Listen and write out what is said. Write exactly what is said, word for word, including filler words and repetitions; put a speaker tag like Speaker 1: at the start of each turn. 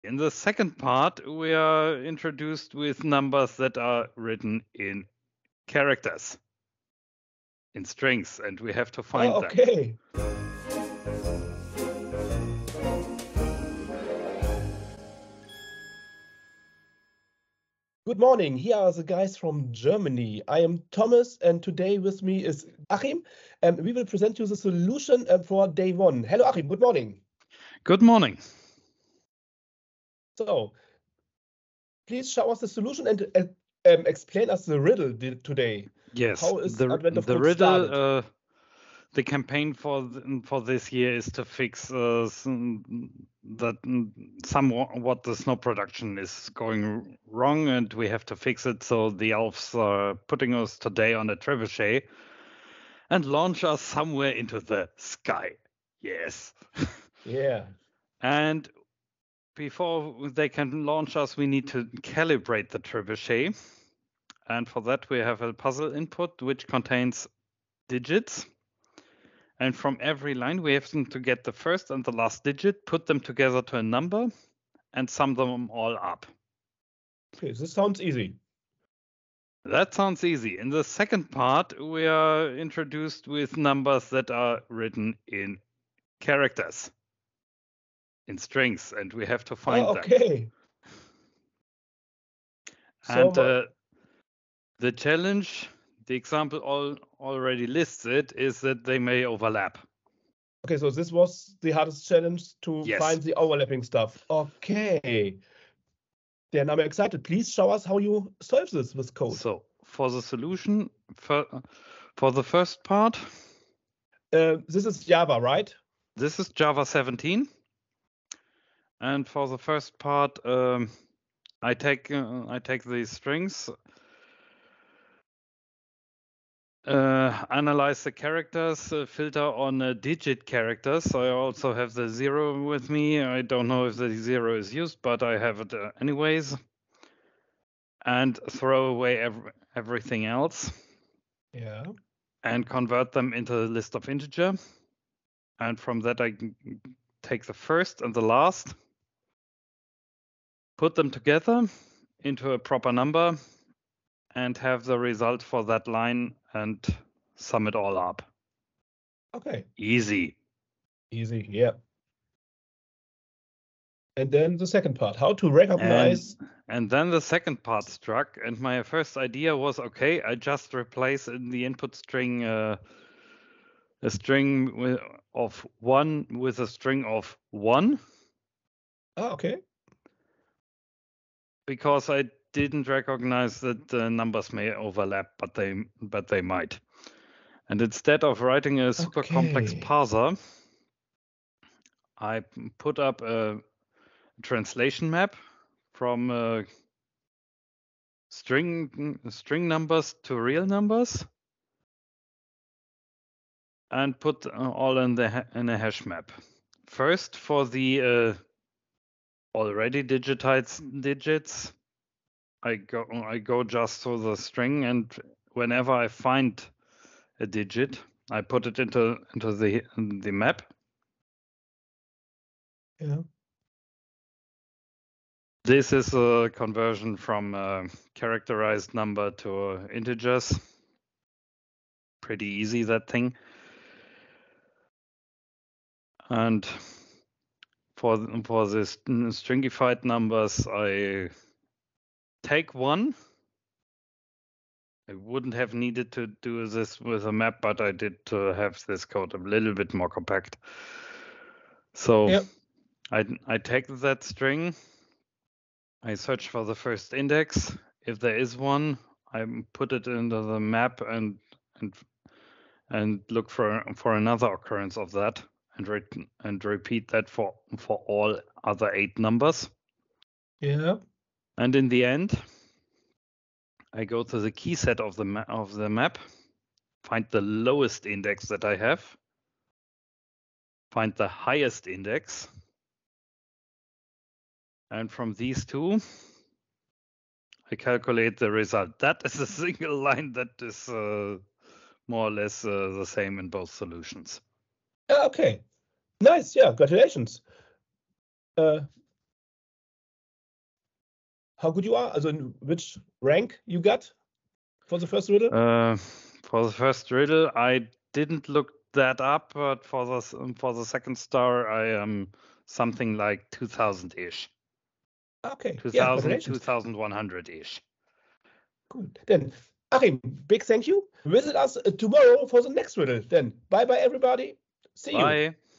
Speaker 1: In the second part, we are introduced with numbers that are written in characters, in strings, and we have to find
Speaker 2: Oh,
Speaker 1: them.
Speaker 2: okay. Good morning. Here are the guys from Germany. I am Thomas, and today with me is Achim, and we will present you the solution uh, for day one. Hello, Achim. Good morning.
Speaker 1: Good morning.
Speaker 2: So, please show us the solution and uh, um, explain us the riddle di- today.
Speaker 1: Yes,
Speaker 2: How is
Speaker 1: the
Speaker 2: Advent of
Speaker 1: the
Speaker 2: Code
Speaker 1: riddle,
Speaker 2: started?
Speaker 1: uh, the campaign for th- for this year is to fix uh, some, that somewhat the snow production is going wrong, and we have to fix it. So the elves are putting us today on a trebuchet and launch us somewhere into the sky. Yes.
Speaker 2: Yeah.
Speaker 1: And before they can launch us, we need to calibrate the trebuchet. And for that, we have a puzzle input which contains digits. And from every line, we have to get the first and the last digit, put them together to a number, and sum them all up.
Speaker 2: Okay, this sounds easy.
Speaker 1: That sounds easy. In the second part, we are introduced with numbers that are written in characters, in strings, and we have to find
Speaker 2: Oh,
Speaker 1: them.
Speaker 2: okay. So,
Speaker 1: And uh, the challenge, the example all, already lists it, is that they may overlap.
Speaker 2: okay, so this was the hardest challenge to
Speaker 1: Yes.
Speaker 2: find the overlapping stuff. Okay. Then I'm excited. Please show us how you solve this with code.
Speaker 1: So for the solution, for, for the first part,
Speaker 2: Uh, this is Java, right?
Speaker 1: this is Java seventeen. And for the first part, um, I take uh, I take these strings, uh, analyze the characters, uh, filter on uh, digit characters. I also have the zero with me. I don't know if the zero is used, but I have it uh, anyways. And throw away ev everything else.
Speaker 2: Yeah.
Speaker 1: And convert them into a list of integer. And from that, I take the first and the last, put them together into a proper number, and have the result for that line and sum it all up.
Speaker 2: Okay.
Speaker 1: Easy.
Speaker 2: Easy, yeah. And then the second part, how to recognize.
Speaker 1: And, and then the second part struck, and my first idea was, okay, I just replace in the input string uh, a string with, of one with a string of one.
Speaker 2: Ah, okay.
Speaker 1: Because I didn't recognize that the numbers may overlap, but they but they might. And instead of writing a super
Speaker 2: okay.
Speaker 1: complex parser, I put up a translation map from uh, string string numbers to real numbers, and put all in the in a hash map. First, for the uh, already digitized digits, I go I go just to the string, and whenever I find a digit, I put it into into the the map.
Speaker 2: Yeah.
Speaker 1: This is a conversion from a characterized number to integers. Pretty easy, that thing. And for for this stringified numbers, I take one. I wouldn't have needed to do this with a map, but I did to have this code a little bit more compact. So
Speaker 2: Yep.
Speaker 1: I I take that string. I search for the first index. If there is one, I put it into the map and and and look for for another occurrence of that, and re and repeat that for for all other eight numbers.
Speaker 2: Yeah.
Speaker 1: And in the end, I go to the key set of the ma of the map, find the lowest index that I have, find the highest index, and from these two, I calculate the result. That is a single line that is uh, more or less uh, the same in both solutions.
Speaker 2: Okay. Nice. Yeah. Congratulations. Uh, how good you are? Also, in which rank you got for the first riddle?
Speaker 1: Uh, for the first riddle, I didn't look that up, but for the for the second star, I am something like two thousand ish.
Speaker 2: Okay,
Speaker 1: two thousand,
Speaker 2: yeah, congratulations.
Speaker 1: two thousand one hundred ish.
Speaker 2: Cool. Then, Achim, big thank you. Visit us uh, tomorrow for the next riddle. Then, bye bye, everybody. See
Speaker 1: Bye.
Speaker 2: you.